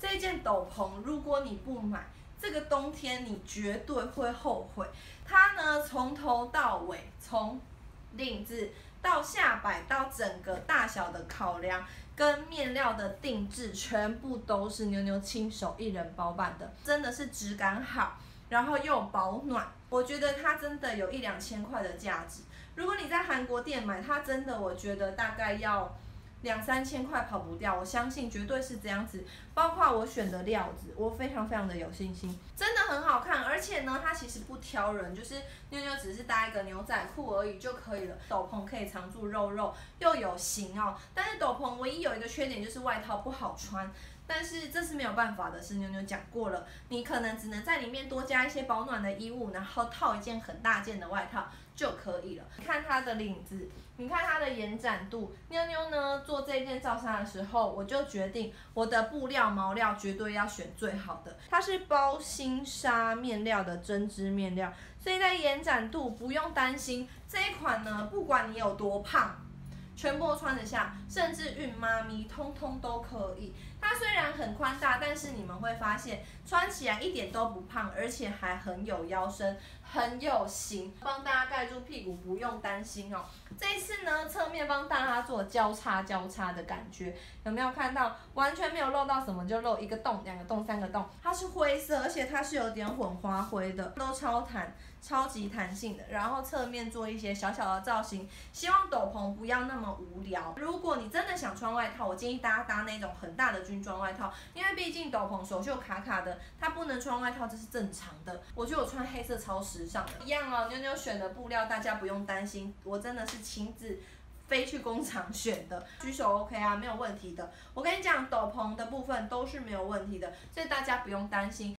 这件斗篷，如果你不买，这个冬天你绝对会后悔。它呢，从头到尾，从领子到下摆到整个大小的考量跟面料的定制，全部都是妞妞亲手一人包办的，真的是质感好，然后又保暖。我觉得它真的有1、2千块的价值。如果你在韩国店买，它真的我觉得大概要2、3千块跑不掉，我相信绝对是这样子。包括我选的料子，我非常非常的有信心，真的很好看。而且呢，它其实不挑人，就是妞妞只是搭一个牛仔裤而已就可以了。斗篷可以藏住肉肉，又有型哦。但是斗篷唯一有一个缺点就是外套不好穿。但是这是没有办法的，是妞妞讲过了，你可能只能在里面多加一些保暖的衣物，然后套一件很大件的外套就可以了。你看它的领子，你看它的延展度，妞妞呢做这件罩衫的时候，我就决定我的布料毛料绝对要选最好的，它是包新纱面料的针织面料，所以在延展度不用担心。这一款呢，不管你有多胖，全部都穿得下，甚至孕妈咪通通都可以。它虽然很宽大，但是你们会发现穿起来一点都不胖，而且还很有腰身，很有型，帮大家盖住屁股，不用担心哦。这一次呢，侧面帮大家做交叉的感觉，有没有看到？完全没有漏到什么，就漏1个洞、2个洞、3个洞。它是灰色，而且它是有点混花灰的，都超弹。超级弹性的，然后侧面做一些小小的造型，希望斗篷不要那么无聊。如果你真的想穿外套，我建议大家搭那种很大的军装外套，因为毕竟斗篷手袖卡卡的，它不能穿外套，这是正常的。我觉得我穿黑色超时尚的，一样哦。妞妞选的布料大家不用担心，我真的是亲自飞去工厂选的，举手 OK 啊，没有问题的。我跟你讲，斗篷的部分都是没有问题的，所以大家不用担心。